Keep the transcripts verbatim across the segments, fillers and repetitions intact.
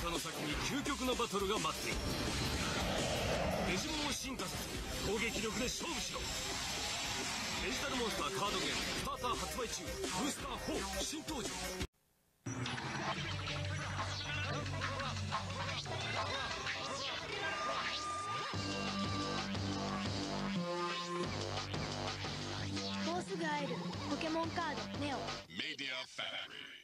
過の先に究極のバトルが待っている。デジモンを進化させ攻撃力で勝負しろ。デジタルモンスターカードゲームスターター発売中。ブースターフォー新登場。 もうすぐ会えるポケモンカードネオ。 メディアファクトリー。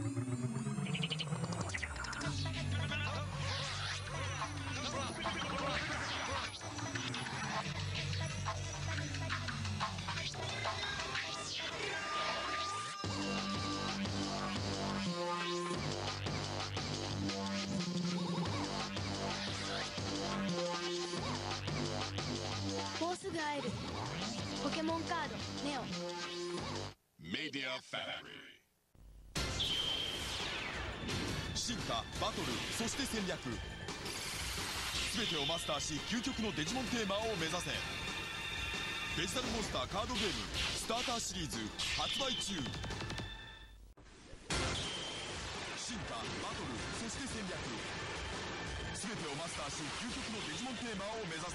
もうすぐ会えるポケモンカードネオ。 メディアファクトリー。 進化、バトル、そして戦略、全てをマスターし究極のデジモンテーマを目指せ。デジタルモンスターカードゲームスターターシリーズ発売中。進化、バトル、そして戦略、全てをマスターし究極のデジモンテーマを目指せ。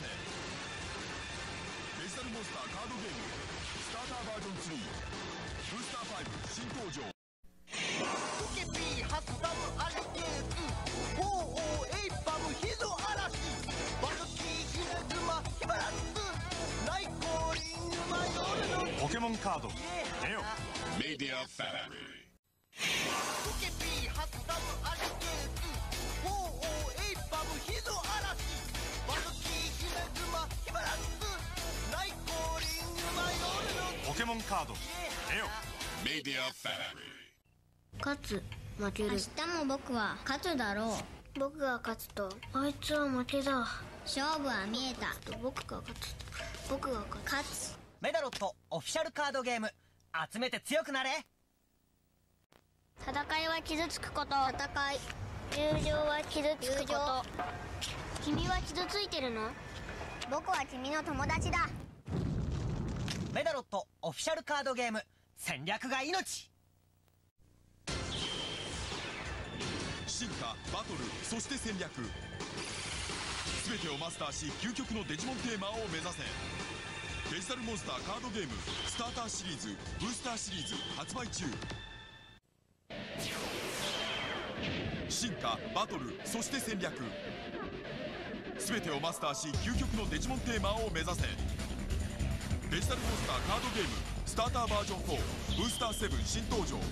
デジタルモンスターカードゲームスターターバージョンスリーブースターファイブ新登場。 トケピー初ダムアリゲーツフォーオーエイパムヒゾ嵐バルキーヒラグマヒバランス内降臨沼夜のポケモンカードネオ。 メディアファクトリー。 トケピー初ダムアリゲーツフォーオーエイパムヒゾ嵐バルキーヒラグマヒバランス内降臨沼夜のポケモンカードネオ。 メディアファクトリー。 勝つ負ける。明日も僕は勝つだろう。僕が勝つとあいつは負けだ。勝負は見えた。僕が勝つと僕が勝つ。勝つ。 メダロットオフィシャルカードゲーム集めて強くなれ。 戦いは傷つくこと。戦い。友情は傷つくこと。君は傷ついてるの？僕は君の友達だ。 メダロットオフィシャルカードゲーム戦略が命。 進化、バトル、そして戦略、全てをマスターし究極のデジモンテーマを目指せ。デジタルモンスターカードゲームスターターシリーズブースターシリーズ発売中。進化、バトル、そして戦略、全てをマスターし究極のデジモンテーマを目指せ。デジタルモンスターカードゲームスターターバージョンフォーブースターセブン新登場。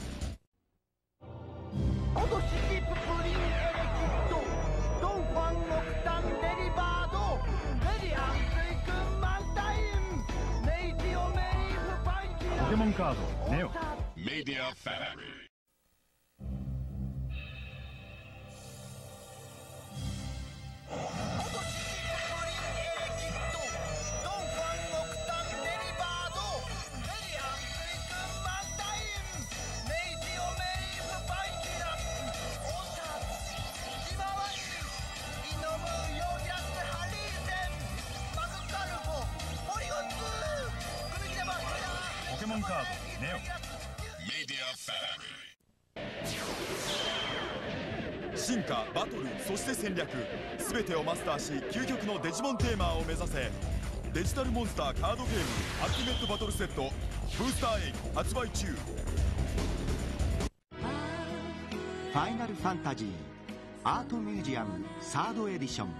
オドシリププリンエレキットドンファンノクタンデリバードメディアン水君満タイムネイティオメリーフパイキラポケモンカードネオ。 メディアファクトリー。 ポケモンカードネオ。 メディアファクトリー。 進化、バトル、そして戦略、全てをマスターし究極のデジモンテーマを目指せ。デジタルモンスターカードゲームアルティメットバトルセットブースターエイ発売中。 ファイナルファンタジーアートミュージアムサードエディション、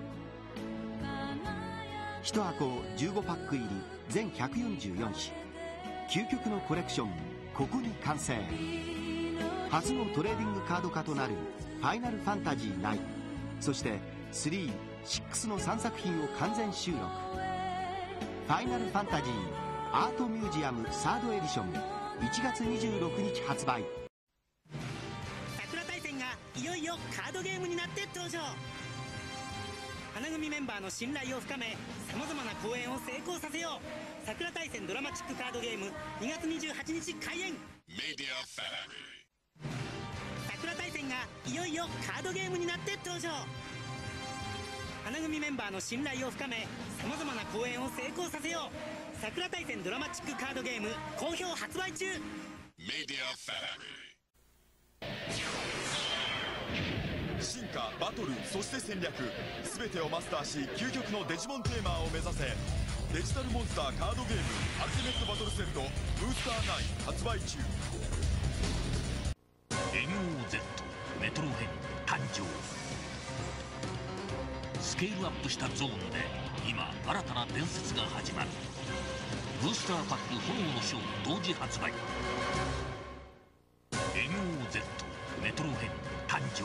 いち箱じゅうごパック入り全ひゃくよんじゅうよん種、究極のコレクションここに完成。初のトレーディングカード化となるファイナルファンタジーナイン、そしてスリー、シックスのさんさく品を完全収録。ファイナルファンタジーアートミュージアムサードエディションいちがつにじゅうろくにち発売。 桜大戦がいよいよカードゲームになって登場。花組メンバーの信頼を深めさまざまな公演を成功させよう。桜大戦ドラマチックカードゲームにがつにじゅうはちにち開演。 メディアファクトリー。 桜大戦がいよいよカードゲームになって登場。花組メンバーの信頼を深めさまざまな公演を成功させよう。桜大戦ドラマチックカードゲーム好評発売中。 メディアファクトリー。 進化バトルそして戦略全てをマスターし究極のデジモンテーマを目指せ。デジタルモンスターカードゲームアルティメットバトルセットブースターナイン発売中。 エムオーゼット メトロ編誕生。スケールアップしたゾーンで今新たな伝説が始まる。ブースターパック炎のショー同時発売。 エムオーゼット メトロ編誕生。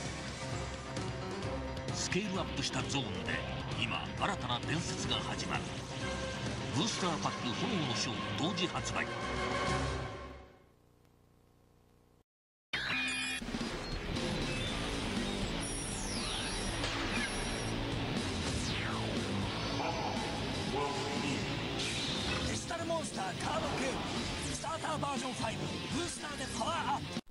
スケールアップしたゾーンで今新たな伝説が始まる。ブースターパック炎のショー同時発売。 デジタルモンスターカードゲームスターターバージョンファイブブースターでパワーアップ。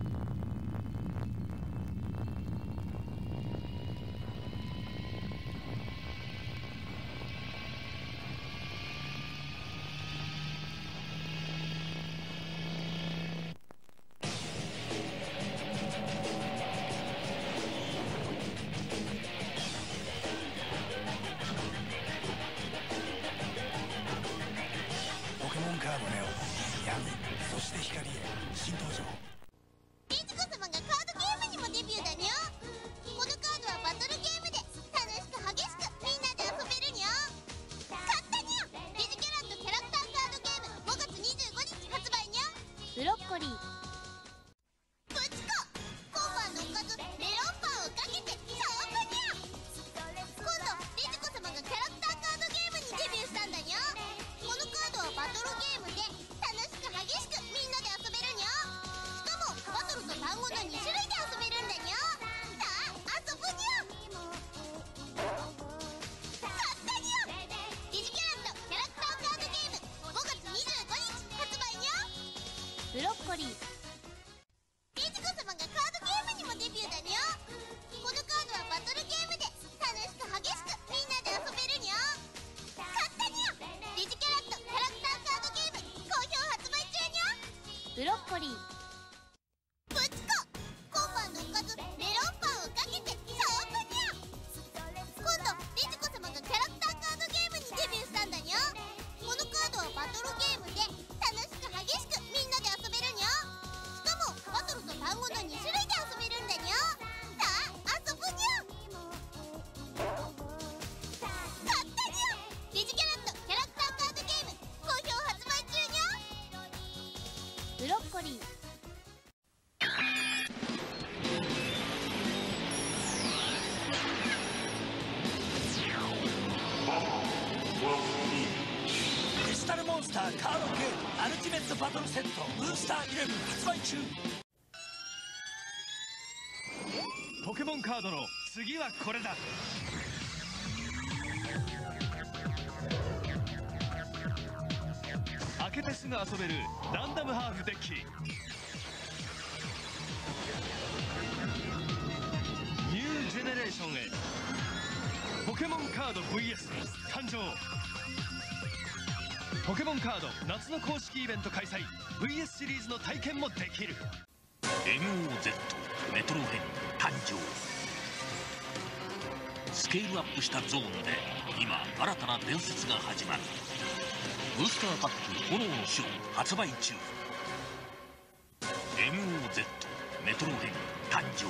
ポケモンカードネオ闇そして光へ新登場。 デジコ様がカードゲームにもデビューだにょ。このカードはバトルゲームで楽しく激しくみんなで遊べるにょ。買ったにょ。デジキャラットキャラクターカードゲームごがつにじゅうごにち発売にょ。ブロッコリーぶちこ今晩のおかずメロンパンをかけて勝負にょ。今度デジコ様がキャラクターカードゲームにデビューしたんだにょ。このカードはバトルゲームで楽しく激しくみんなで遊べるにょ。しかもバトルと単語のにしゅるいで遊べるんだにょ。さあ遊ぶにょ。買ったにょ。デジキャラットキャラクターカードゲームごがつにじゅうごにち発売にょ。ブロッコリーデジコ様がカードゲームにもデビューだにょ。このカードはバトルゲームで楽しく激しくみんなで遊べるにょ。買ったにょ。デジキャラットキャラクターカードゲーム好評発売中にょ。ブロッコリーぶちこ今晩のおかずメロンパンをかけて勝負にょ。今度デジコ様がキャラクターカードゲームにデビューしたんだにょ。このカードはバトルゲームで楽しく激しくみんなで遊べるにょ。しかもバトルと単語のにしゅるいで遊べるんだにょ。さあ遊ぶにょ。買ったにょ。デジキャラットキャラクターカードゲーム好評発売中にょ。ブロッコリーデジタルモンスターカードゲームアルティメットバトルセットブースターイレブン発売中。 ポケモンカードの次はこれだ。開けてすぐ遊べるランダムハーフデッキ。ニュージェネレーションへポケモンカード ブイエス 誕生。ポケモンカード夏の公式イベント開催。 ブイエス シリーズの体験もできる。 エムオーゼット メトロ編誕生。スケールアップしたゾーンで今新たな伝説が始まる。ブースターパック炎のショー発売中。 エムオーゼット メトロ編誕生。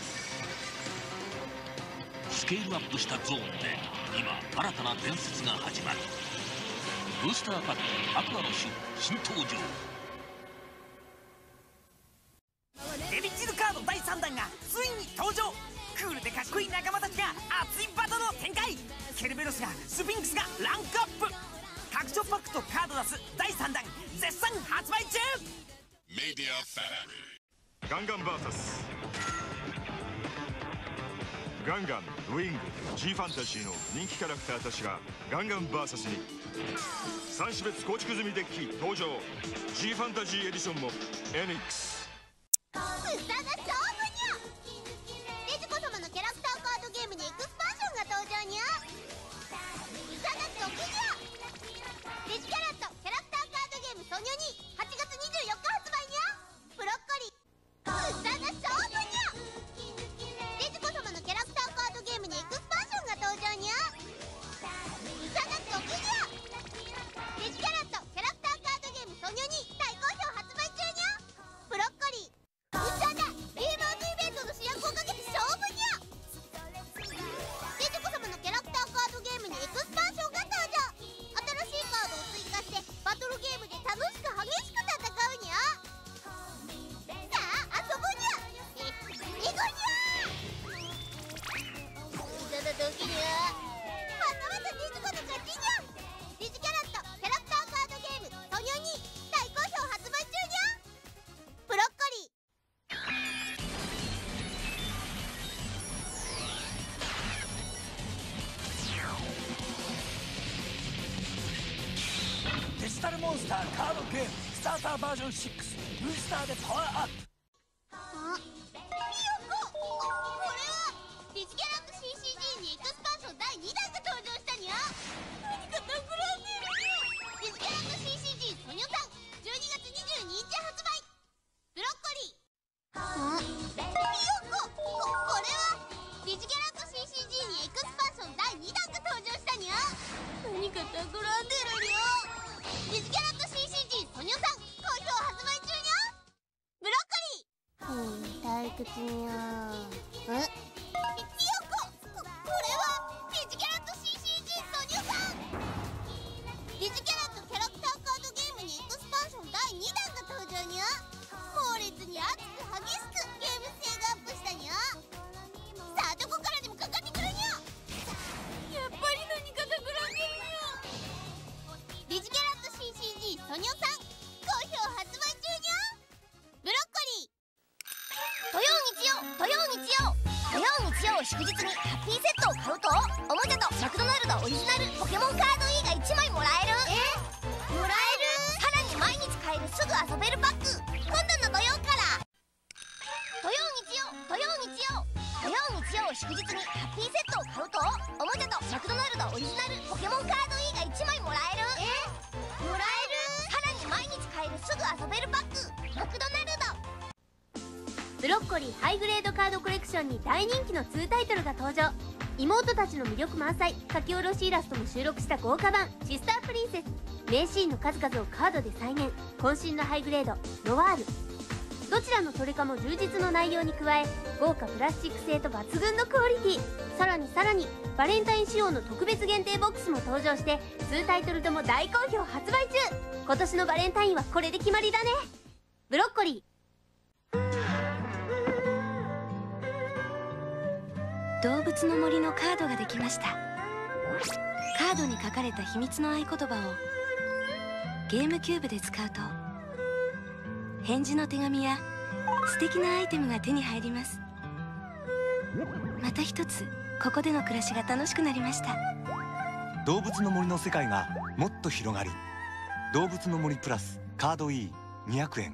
スケールアップしたゾーンで今新たな伝説が始まる。ブースターパックアクアのショー新登場。 デビチルカードだいさんだんがついに登場。クールでかっこいい仲間たちが熱いバトルを展開。ケルベロスがスフィンクスがランクアップ。拡張パックとカード出すだいさんだん絶賛発売中。 メディアファクトリーガンガン ブイエス ガンガン、ウィング、G ファンタジーの人気キャラクターたちがガンガン ブイエス にさん種別構築済みデッキ登場。 G ファンタジーエディションも エニックス。 歌が勝負にゃ。デジコ様のキャラクターカードゲームにエクスパンションが登場にゃ。歌が得にゃ。デジキャラットキャラクターカードゲームソニョにはちがつにじゅうよっか発売にゃ。ブロッコリー歌が勝負にゃ。デジコ様スターカードゲームスターターバージョンシックスブースターでパワーアップ。 あ、ひよこ、これはディジギャラット シーシージー にエクスパンションだいにだんが登場したにゃ。何か企んでるにゃ。ディジギャラット シーシージー ソニョさんじゅうにがつにじゅうににち発売。ブロッコリー。あ、ひよこ、こ、これはディジギャラット シーシージー にエクスパンションだいにだんが登場したにゃ。何か企んでるにゃ。ディジギャラット シーシージー ソニョさん好評発売中にゃ。ブロッコリー。うん、退屈にゃ。え、ひよこ、こ、これはディジギャラット シーシージー ソニョさん。ディジギャラットキャラクターカードゲームにエクスパンションだいにだんが登場にゃ。猛烈に熱く激しくゲーム性がアップしたにゃ。さあどこからでもかかってくるにゃ。やっぱり何か企んでるにゃ。ディジギャラット シーシージー ソニョさん好評発売中にゃ。ブロッコリー。土曜日曜土曜日曜土曜日曜を祝日にハッピーセットを買うとおもちゃとマクドナルドオリジナルポケモンカード E がいちまいもらえる。え、もらえる。さらに毎日買えるすぐ遊べるパック。今度の土曜から土曜日曜土曜日曜土曜日曜を祝日にハッピーセットを買うとおもちゃとマクドナルドオリジナルポケモンカード E がいちまいもらえる。え、もらえる。さらに毎日買えるすぐ遊べるパック。マクドナルド。 ブロッコリーハイグレードカードコレクションに大人気のツータイトルが登場。妹たちの魅力満載書き下ろしイラストも収録した豪華版シスタープリンセス。名シーンの数々をカードで再現。渾身のハイグレードノワール。どちらのトレカも充実の内容に加え豪華プラスチック製と抜群のクオリティ。さらにさらにバレンタイン仕様の特別限定ボックスも登場してツータイトルとも大好評発売中。今年のバレンタインはこれで決まりだね。ブロッコリー。 動物の森のカードができました。カードに書かれた秘密の合言葉をゲームキューブで使うと返事の手紙や素敵なアイテムが手に入ります。また一つここでの暮らしが楽しくなりました。 動物の森の世界がもっと広がる。動物の森プラスカード イーにひゃくえん。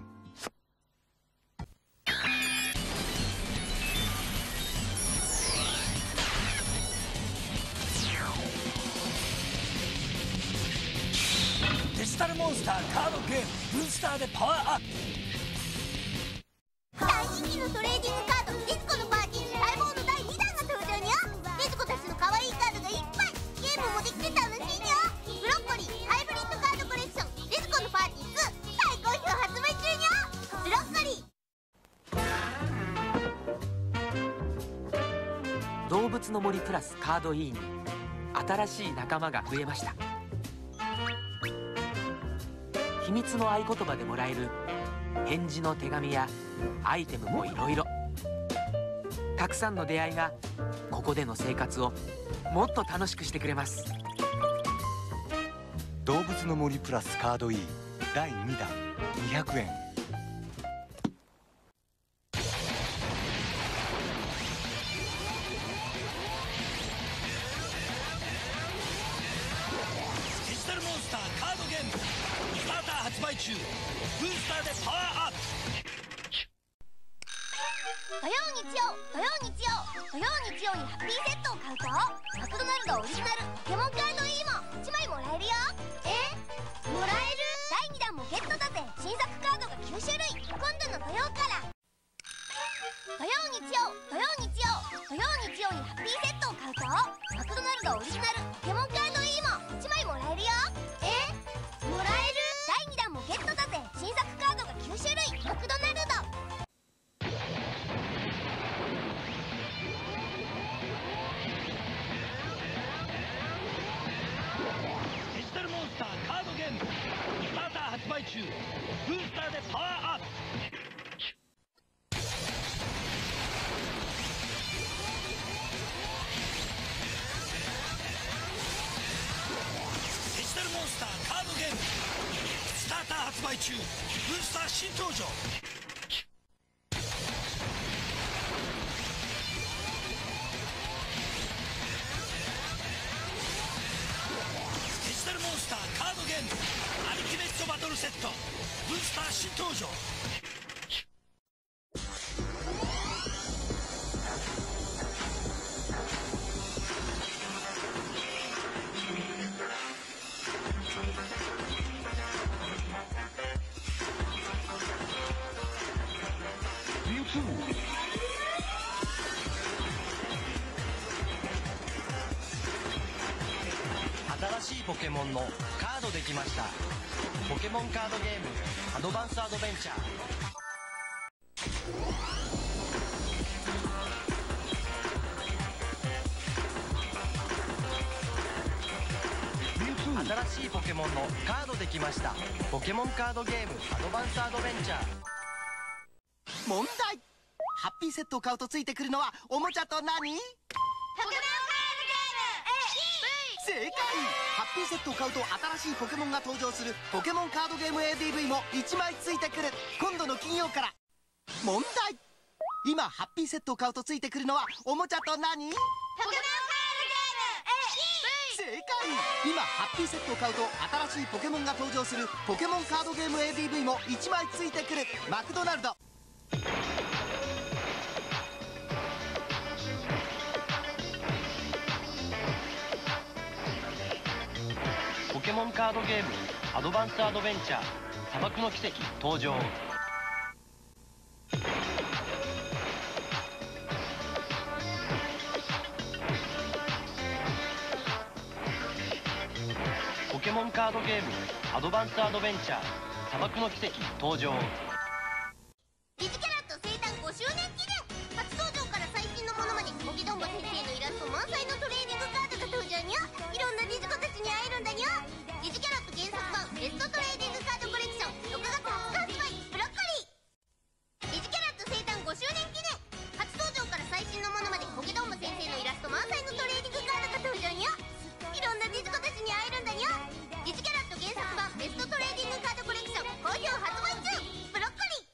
デジタルモンスターカードゲームブースターでパワーアップ。 大人気のトレーディングカードディスコのパーティーに待望のだいにだんが登場にゃ。ディスコたちの可愛いカードがいっぱい。ゲームもできて楽しいにゃ。ブロッコリーハイブリッドカードコレクションディスコのパーティーツー大好評発売中にゃ。ブロッコリー。動物の森プラスカード E に新しい仲間が増えました。秘密の合言葉でもらえる返事の手紙やアイテムもいろいろ。たくさんの出会いがここでの生活をもっと楽しくしてくれます。 動物の森プラスカード E だいにだんにひゃくえん。 デジタルモンスターカードゲームスターター発売中。ブースターでパワーアップ。 土曜日曜土曜日曜土曜日曜にハッピーセットを買うとマクドナルドオリジナルポケモンカード E もいちまいもらえるよ。え、もらえる。だいにだんもゲットだぜ。新作カードがきゅうしゅるい。今度の土曜から土曜日曜土曜日曜土曜日曜にハッピーセットを買うとマクドナルドオリジナルポケモンカード E もいちまいもらえるよ。え、もらえる。だいにだんもゲットだぜ。新作カードがきゅうしゅるい。マクドナルド。 デジタルモンスターカードゲームスターター発売中。ブースターでパワーアップ。デジタルモンスターカードゲームスターター発売中。ブースター新登場。デジタルモンスターカードゲームアルティメットバトルセットブースター新登場。 新しいポケモンのカードできました。ポケモンカードゲームアドバンスアドベンチャー。新しいポケモンのカードできました。ポケモンカードゲームアドバンスアドベンチャー。 問題。ハッピーセットを買うとついてくるのはおもちゃと何？ポケモンカードゲーム 正解。ハッピーセットを買うと新しいポケモンが登場するポケモンカードゲーム エーディーブイ もいちまいついてくる。今度の金曜から。問題。今ハッピーセットを買うとついてくるのはおもちゃと何？ポケモンカードゲーム 正解。今ハッピーセットを買うと新しいポケモンが登場するポケモンカードゲーム エーディーブイ もいちまいついてくる。マクドナルド。 ポケモンカードゲームアドバンスアドベンチャー砂漠の奇跡登場。ポケモンカードゲームアドバンスアドベンチャー砂漠の奇跡登場。 ディジキャラット生誕ごしゅうねん記念。初登場から最新のものまでゴギドンボ先生のイラスト満載のトレーディングカードが登場にゃ。いろんなディジコたちに会えるんだにゃ。ディジキャラット原作版ベストトレーディングカードコレクションろくがつはつか発売。ブロッコリー。ディジキャラット生誕ごしゅうねん記念。初登場から最新のものまでゴギドンボ先生のイラスト満載のトレーディングカードが登場にゃ。いろんなディジコたちに会えるんだにゃ。ディジキャラット原作版ベストトレーディングカードコレクション好評発売中。ブロッコリー。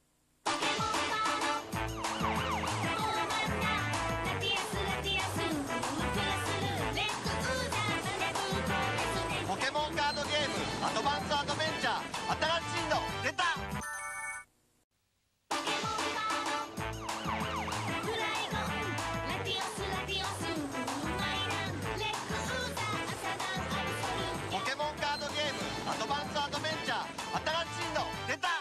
ポケモンカードゲームアドバンスアドベンチャー新しいの出た。ポケモンカードゲームアドバンスアドベンチャー新しいの出た。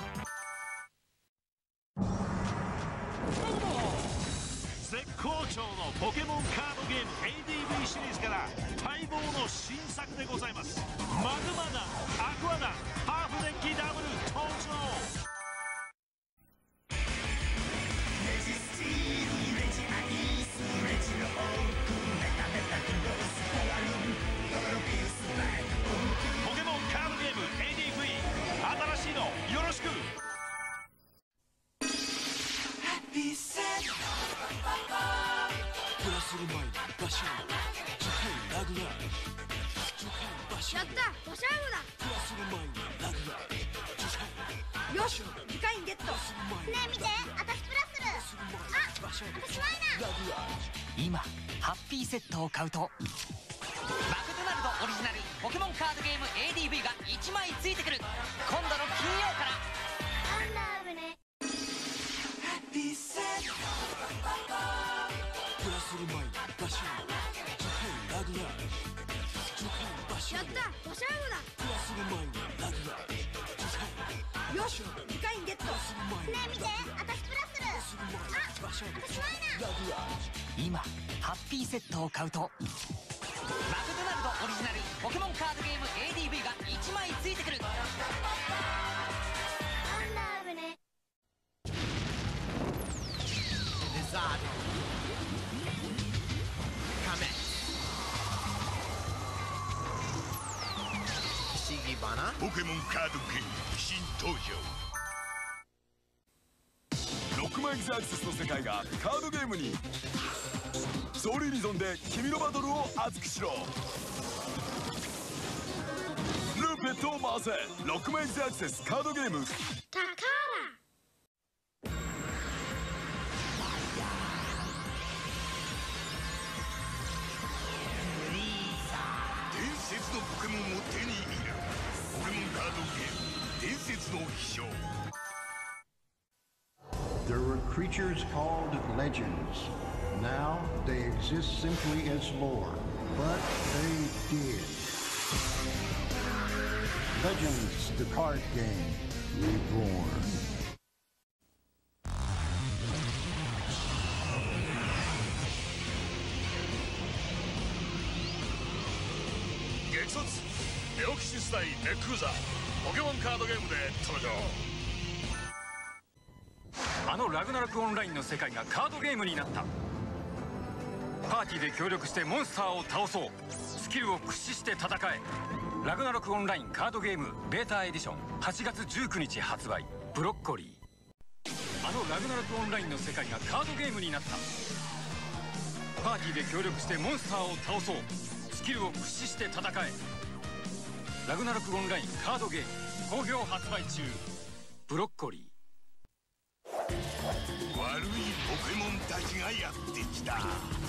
絶好調のポケモンカードゲーム エーディーブイ シリーズから待望の新作でございます。マグマダン、アクアダン、ハーフデッキダブル登場。ポケモンカードゲーム エーディーブイ 新しいのよろしく。 やった、バシャームだ。よし、機械ゲット。ねえ見て、あたしプラスする。あ、あたしワイナー。 今ハッピーセットを買うとマクドナルドオリジナルポケモンカードゲーム エーディーブイ がいちまいついてくる。今度の金曜から。 やった、バシャームだ。よし、機械ゲット。 ねえ見て、あたしプラスする。あ、あたしワイナー。 今ハッピーセットを買うとマクドナルドオリジナルポケモンカードゲーム エーディーブイ がいちまいついてくる。 ポケモンカードゲーム新登場。ロックマンエグザアクセスの世界がカードゲームに。ソウルイリゾンで君のバトルを熱くしろ。ルーペットを回せ。ロックマンエグザアクセスカードゲーム。 タカ伝説のポケモンを手に入れる。ポケモンカードゲーム伝説の飛翔。 There were creatures called legends. Now they exist simply as lore, but they did. Legends, the card game, reborn. 激突ネオキシス対ネッククーザーポケモンカードゲームで登場。 あのラグナロクオンラインの世界がカードゲームになった。パーティーで協力してモンスターを倒そう。スキルを駆使して戦え。ラグナロクオンラインカードゲームベータエディションはちがつじゅうくにち発売。ブロッコリー。あのラグナロクオンラインの世界がカードゲームになった。パーティーで協力してモンスターを倒そう。スキルを駆使して戦え。ラグナロクオンラインカードゲーム好評発売中。ブロッコリー。 悪いポケモンたちがやってきた。